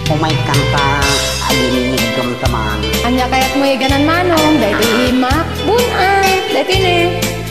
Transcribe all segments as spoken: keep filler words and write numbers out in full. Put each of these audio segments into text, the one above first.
umay kanta alinig gam taman. Anya kayat mo ganan manong, dahil imak, bunay, dahil ne.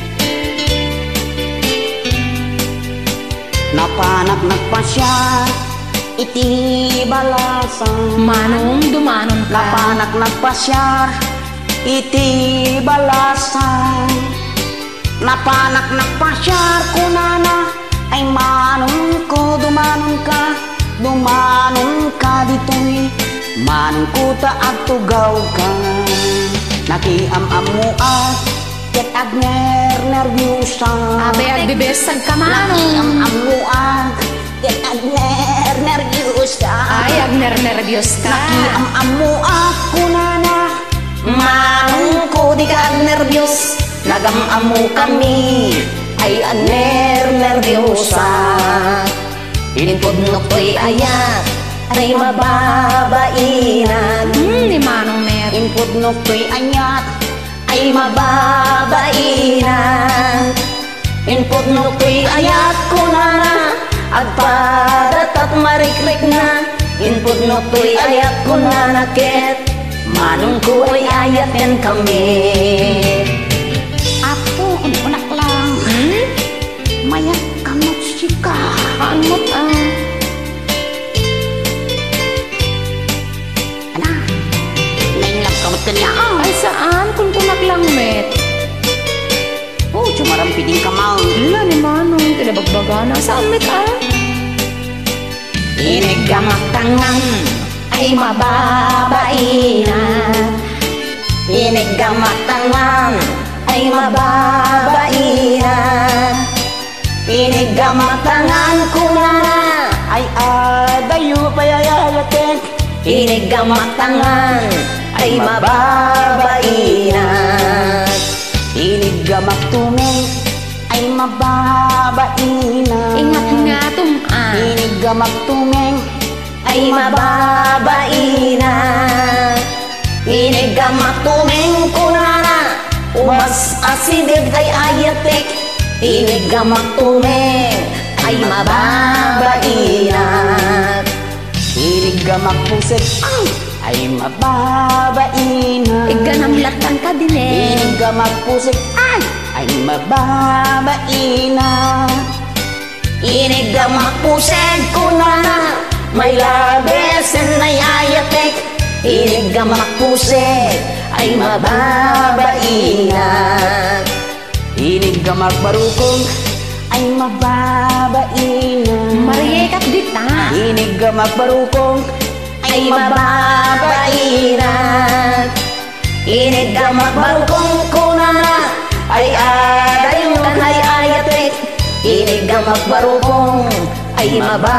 Napanak nagpasya, iti balasan. Manong dumanon ka. Napanak nagpasya, iti balasan. Napanak nagpasya, kunana, ay manong ko, dumanon ka, dumanon ka dito'y, manong ko taag tugaw ka. Nakiam-am mo at ket agner nervyusa. Abe agbibesag ka manong. Nakiam-am mo at ket agner nervyusa. Ay agner nervyos ka. Nakiam-am mo at kunana, manong ko di ka agnervyos. Nagam-am mo kami ay agner nervyosa. Inpudnok ko'y ayat ay mababainan. Hmm, ni manong mer. Inpudnok ko'y ayat ay mababainan. Inpudnok ko'y ayat kunana agpadat at marikrik na. Inpudnok ko'y ayat kunana ket manong ko'y ayaten kami. Apo, unak lang. Hmm? Mayat kamot sika. Anmot ah. Ana, nainlap kamot kanya. Ay saan? Kung kunak lang met. Oh, cumarampiling ka mau. Wala ni manong, tinabagbaga na. Saan met ah? Inigamak tangan ay mababainan. Inigamak tangan ay mababainan. Inigamak tangan ko na ay adayo payayagatin. Inigamak tangan ay mababainan. Inigamak tuming ay mababainan. Ingat nga tum ah. Inigamak tuming ay mababainan. Inigamak tuming kunana umas asidid ay ayatik. Inigamak tuming ay mababainan. Inigamak pusit ay mababainan. Iganamlatan ka din eh. Inigamak pusit ay ay mababainan. Inigamak pusit kunana may labesen ay ayatik. Inigamak pusit ay mababainan. Inigamak barukong ay mababainan. Mariyekap dita. Inigamak barukong ay mababainan. Inigamak barukong kunana ay adayon ay ayatik. Inigamak barukong ay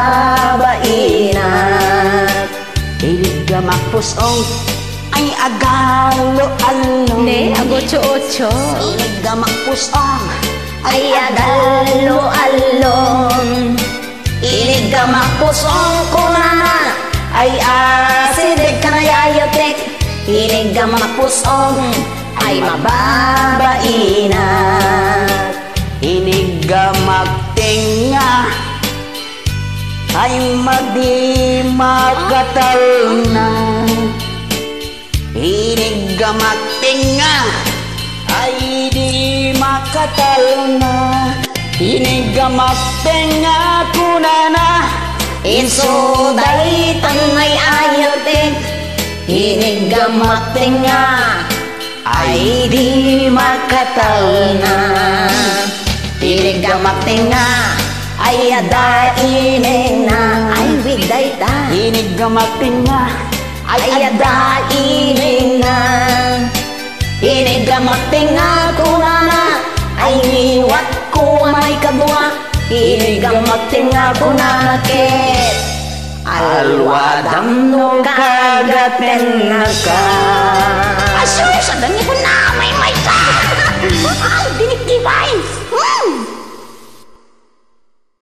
mababainan. Inigamak pusong ay agalo-alo. Ne, agocho-ocho. Inigamak pusong ay agalo-alon. Inigamak pusong kunana ay asidik kanayayatik. Inigamak pusong ay mababainan. Inigamak tinga ay magdi makatalna. Inigamak tinga ay di makatalna. Inigamak tinga kunana insuday tangay ayatin. Inigamak tinga ay di makatalna. Inigamak tinga ay adainin na. Ay widay ta. Inigamak tinga ay adainin na. Inigamak tinga kunana ay niwat ko may kadwa. Inigamak tinga kunana ket alwadam no kagaten na ka. Asus, adang niyo